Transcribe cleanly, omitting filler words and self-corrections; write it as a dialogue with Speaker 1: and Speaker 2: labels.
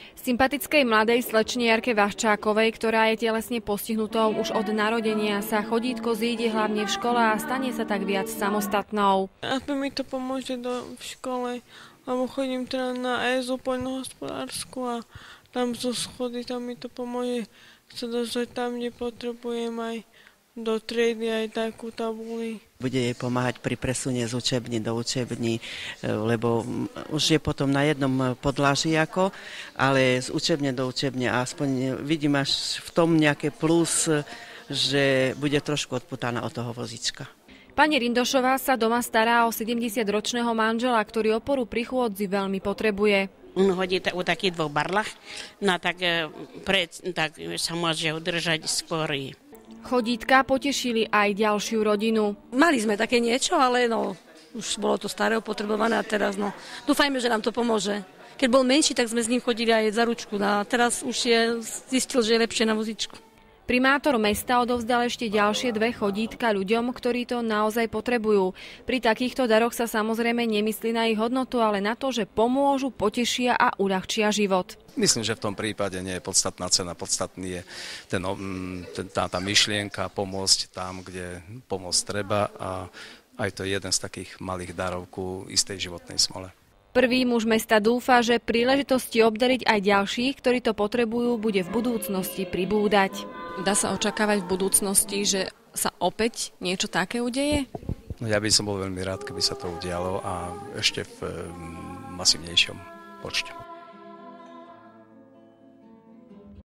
Speaker 1: Sympatickej mladej slečne Jarke Vaščákovej, ktorá je telesne postihnutou už od narodenia, sa chodítko zíde hlavne v škole a stane sa tak viac samostatnou.
Speaker 2: Aby mi to pomôže v škole, lebo chodím teda na ESU poľnohospodársku a tam zo schody, tam mi to pomôže sa dostať tam, kde potrebujem aj do triedy, aj takú tabuli.
Speaker 3: Bude jej pomáhať pri presune z učební do učební, lebo už je potom na jednom podlaží ale z učebne do učebne a aspoň vidím až v tom nejaké plus, že bude trošku odputaná od toho vozička.
Speaker 1: Pani Rindošová sa doma stará o 70-ročného manžela, ktorý oporu pri chôdzi veľmi potrebuje.
Speaker 4: On chodí u takých dvoch barlach, no tak sa môže udržať skôr.
Speaker 1: Chodítka potešili aj ďalšiu rodinu.
Speaker 5: Mali sme také niečo, ale už bolo to staré, opotrebované a teraz dúfajme, že nám to pomôže. Keď bol menší, tak sme s ním chodili aj za ručku a teraz už zistil, že je lepšie na vozičku.
Speaker 1: Primátor mesta odovzdal ešte ďalšie 2 chodítka ľuďom, ktorí to naozaj potrebujú. Pri takýchto daroch sa samozrejme nemyslí na ich hodnotu, ale na to, že pomôžu, potešia a uľahčia život.
Speaker 6: Myslím, že v tom prípade nie je podstatná cena, podstatný je tá myšlienka pomôcť tam, kde pomôcť treba a aj to je jeden z takých malých darov ku istej životnej smole.
Speaker 1: Prvý muž mesta dúfa, že príležitosti obdariť aj ďalších, ktorí to potrebujú, bude v budúcnosti pribúdať. Dá sa očakávať v budúcnosti, že sa opäť niečo také udeje?
Speaker 6: No ja by som bol veľmi rád, keby sa to udialo a ešte v masívnejšom počte.